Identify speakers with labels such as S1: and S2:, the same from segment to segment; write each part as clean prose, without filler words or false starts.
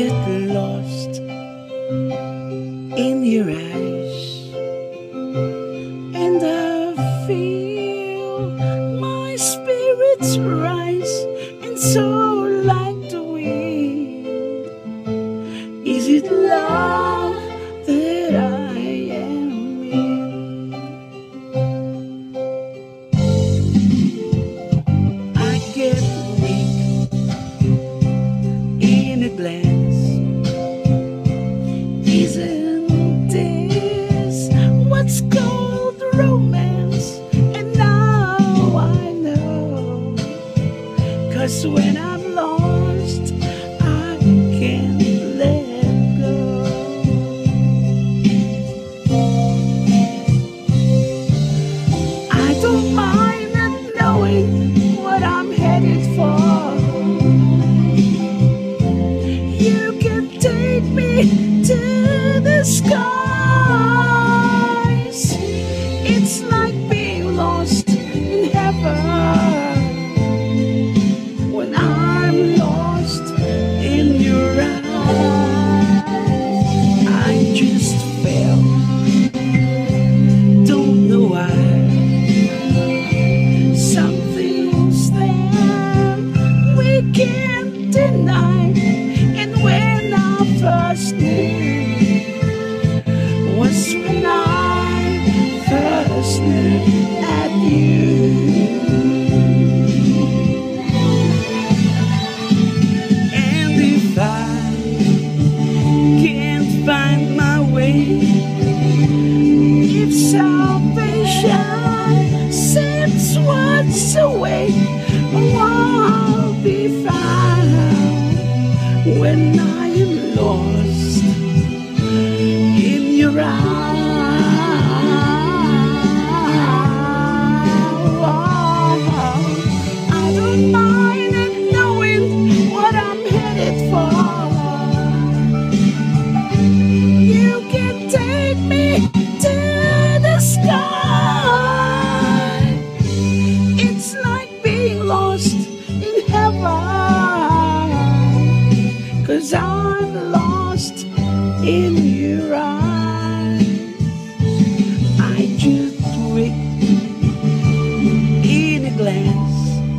S1: get lost in your eyes, and I feel my spirits rise, and so like the wind. Is it love that I am in? I get weak in a glance. Isn't this what's called romance? And now I know, 'cause when I'm lost, I can't let go. I don't mind not knowing what I'm headed for. You can take me to the skies. It's like being lost in heaven when I'm lost in your eyes. I just fell, don't know why. Something's there we can't deny. And when I first knew was when I first knew at you. And if I can't find my way, if salvation sends words away, oh, I'll be found when I am lost in your eyes. I don't mind not knowing what I'm headed for. You can take me to the sky. It's like being lost in heaven, 'cause I'm lost in your eyes. I just wait in a glance.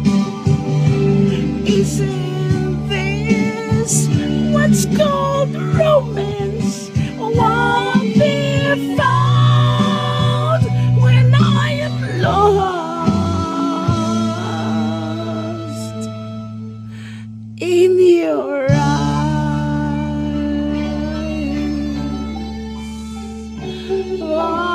S1: Isn't this what's called romance? Oh, I'll be found when I am lost in your eyes. Oh.